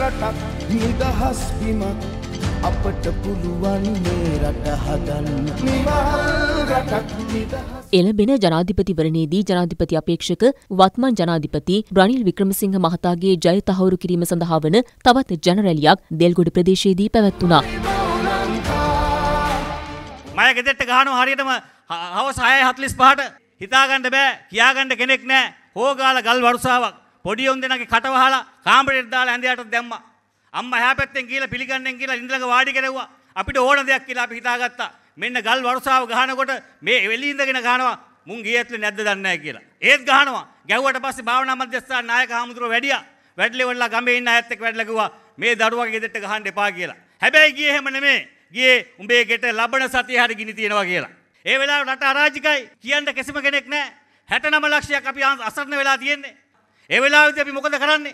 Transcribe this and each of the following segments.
රටක් නිදහස් බිමක් අපට පුළුවන් මේ රට හදන්න නිවහල් රටක් නිදහස් එළඹෙන ජනාධිපතිවරණයේදී ජනාධිපති අපේක්ෂක වත්මන් ජනාධිපති රනිල් වික්‍රමසිංහ මහතාගේ ජය තහවුරු කිරීම සඳහා වන තවත් ජනරැලියක් දෙල්ගොඩ ප්‍රදේශයේදී පැවැත්වුණා. මම ගෙදරට ගහනවා හරියටම හවස 6:45ට හිතාගන්න බෑ කියාගන්න කෙනෙක් නෑ හොගාල ගල් වරුසාවක් පොඩි උන් දෙනාගේ කට වහලා කාමරේට දාලා ඇඳයට දැම්මා. අම්මා එහා පැත්තෙන් ගිහලා පිළිගන්නෙන් කියලා ඉඳලක වාඩි කෙරුවා. අපිට ඕන දෙයක් කියලා අපි හිතාගත්තා. මෙන්න ගල් වරුසාව ගහනකොට මේ වෙලී ඉඳගෙන ගහනවා මුන් ගියත්ලේ නැද්ද දන්නේ නැහැ කියලා. ඒත් ගහනවා. ගැව්වට පස්සේ භාවනා මධ්‍යස්ථාන නායක හාමුදුරුවෝ වැඩියා. වැඩලෙවලා ගමේ ඉන්න අයත් එක්ක වැඩලා කිව්වා මේ දරුවගේ ගෙදරට ගහන්න එපා කියලා. හැබැයි ගියේ එහෙම නෙමෙයි. ගියේ උඹේ ගෙට ලබන සතිය හරි ගිනි තියනවා කියලා. ඒ වෙලාවට රට අරාජිකයි කියන්න කිසිම කෙනෙක් නැහැ. 69 ලක්ෂයක් අපි අසරණ වෙලා තියෙන්නේ. ඒ වෙලාවෙදී අපි මොකද කරන්නේ?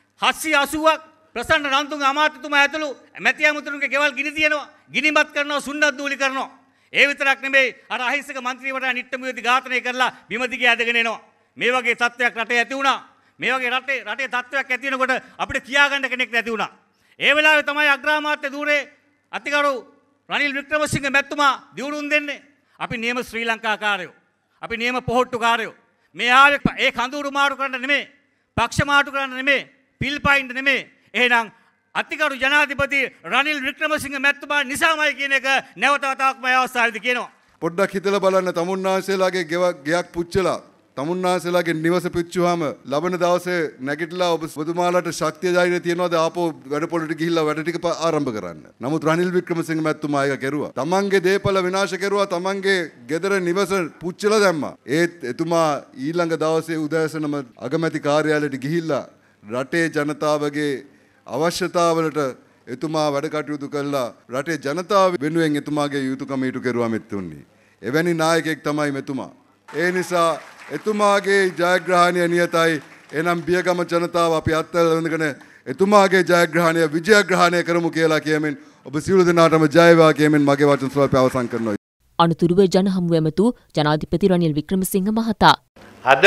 780ක් ප්‍රසන්න රන්තුන්ගේ අමාත්‍යතුමා ඇතුළු මැති ඇමතුරුන්ගේ ගෙවල් ගිනි තියනවා. ගිනිමත් කරනවා, සුන්නත් දූලි කරනවා. ඒ විතරක් නෙමෙයි අර අහිංසක മന്ത്രിවරයා නිට්ටමුවේදී ඝාතනය කරලා බිම දිගේ ඇදගෙන එනවා. මේ වගේ තත්ත්වයක් රටේ ඇති වුණා. මේ වගේ රටේ තත්ත්වයක් ඇති වෙනකොට අපිට කියාගන්න කෙනෙක් නැති වුණා. ඒ වෙලාවේ තමයි අග්‍රාමාත්‍ය ධූරේ අතිගරු රනිල් වික්‍රමසිංහ මැතිතුමා දියුණුම් දෙන්නේ. අපි නියම ශ්‍රී ලංකාකාරයෝ. අපි නියම පොහොට්ටුකාරයෝ. මේ ආවේ ඒ කඳුරු මාරු කරන්න නෙමෙයි. පක්ෂ මාරු කරන්න නෙමෙයි. පිල්පයින්ද නෙමෙයි. එහෙනම් අතිගරු ජනාධිපති රනිල් වික්‍රමසිංහ මැතිතුමා නිසාමයි කියන එක නැවත වතාවක් මේ අවස්ථාවේදී කියනවා. පොඩ්ඩක් හිතලා බලන්න තමුන්නාන්සේලාගේ ගෙයක් පුච්චලා තමුන්නාන්සේලාගේ නිවස පිච්චුවාම ලබන දවසේ නැගිටලා ඔබතුමාලාට ශක්තිය ධෛර්යය තියනවාද ආපහු වැඩපොළට ගිහිල්ලා වැඩ ටික ආරම්භ කරන්න. නමුත් රනිල් වික්‍රමසිංහ මැතිතුමා ඒක කෙරුවා. තමන්ගේ දේපල විනාශ කෙරුවා, තමන්ගේ ගෙදර නිවස පුච්චලා දැම්මා. ඒත් එතුමා ඊළඟ දවසේ උදෑසනම අගමැති කාර්යාලයට ගිහිල්ලා රටේ ජනතාවගේ අවශ්‍යතාවලට එතුමා වැඩ කටයුතු කළා. රටේ ජනතාව වෙනුවෙන් එතුමාගේ යුතුයකම ඉටු කෙරුවා මෙතුණි. එවැනි නායකයෙක් තමයි මෙතුමා. ඒ නිසා එතුමාගේ ජයග්‍රහණය නියතයි. එනම් බියගම ජනතාව අපි අත්හැරගෙන එතුමාගේ ජයග්‍රහණය විජයග්‍රහණය කරමු කියලා කියමින් ඔබ සියලු දෙනාටම ජය වේවා කියමින් මගේ වචන ස්වල්පය අවසන් කරනවා. අනුතුරුව ජනහමු ඇමතු ජනාධිපති රනිල් වික්‍රමසිංහ මහතා. අද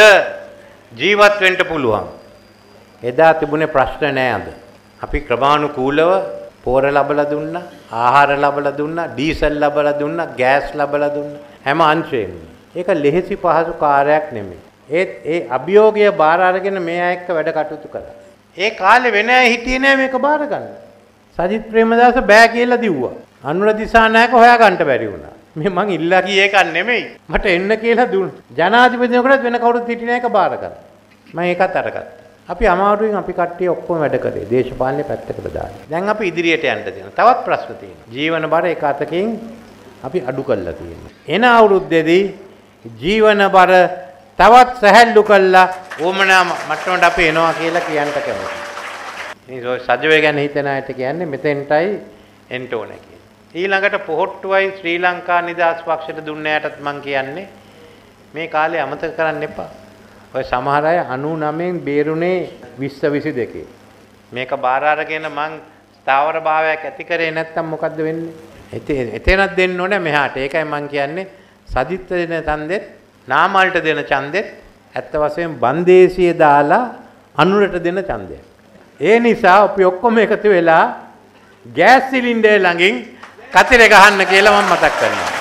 ජීවත් වෙන්න පුළුවන්. එදා තිබුණේ ප්‍රශ්න නෑ අද. අපි ක්‍රමානුකූලව පෝර ලබලා දුන්නා, ආහාර ලබලා දුන්නා, ඩීසල් ලබලා දුන්නා, ගෑස් ලබලා දුන්නා. හැම අංශයෙන්ම. ඒක ලෙහෙසි පහසු කාර්යයක් නෙමෙයි. ඒ අභියෝගය බාර අරගෙන මේ අය එක්ක වැඩ කටයුතු කළා. ඒ කාලේ වෙන අය හිටියේ නෑ මේක බාර ගන්න. සජිත් ප්‍රේමදාස බෑ කියලා දිව්වා. අනුර දිසානායක හොයාගන්න බැරි වුණා. මේ මං ඉල්ලා කී එකක් නෙමෙයි. මට එන්න කියලා දුන්නා. ජනාධිපතිනකටත් වෙන කවුරුත් හිටියේ නෑ ඒක බාර ගන්න. මම ඒකත් අරගත්තා. අපි අමාරුවෙන් අපි කට්ටිය ඔක්කොම වැඩ කරේ. දේශපාලනේ පැත්තකට දාලා. දැන් අපි ඉදිරියට යන්න තියෙනවා. තවත් ප්‍රශ්න තියෙනවා. ජීවන බර එක අතකින් අපි අඩු කරලා තියෙනවා. එන අවුරුද්දේදී ජීවන බර තවත් සැහැල්ලු කළා ඕමනා මට්ටමට අපි එනවා කියලා කියන්න කැමතියි. මේ සජ්ජය ගැන හිතන අයට කියන්නේ මෙතෙන්ටයි එන්න ඕන කියලා. ඊළඟට පොහොට්ටුවයි ශ්‍රී ලංකා නිදහස් පක්ෂයට දුන්නයටත් මම කියන්නේ මේ කාලේ අමතක කරන්න එපා. ඔය සමහර අය 99න් බේරුනේ 2022. මේක බාර අරගෙන මං ස්ථාවර භාවයක් ඇති කරේ නැත්තම් මොකද්ද වෙන්නේ? එතනක් දෙන්න ඕනේ මෙහාට. ඒකයි මං කියන්නේ සදිත් දෙන ඡන්දෙත් නාමල්ට දෙන ඡන්දෙත් ඇත්ත වශයෙන් බන්දේසිය දාලා අනුරට දෙන ඡන්දයක්. ඒ නිසා අපි ඔක්කොම එකතු වෙලා ගෑස් සිලින්ඩර් ළඟින් කතරේ ගහන්න කියලා මම මතක් කරනවා.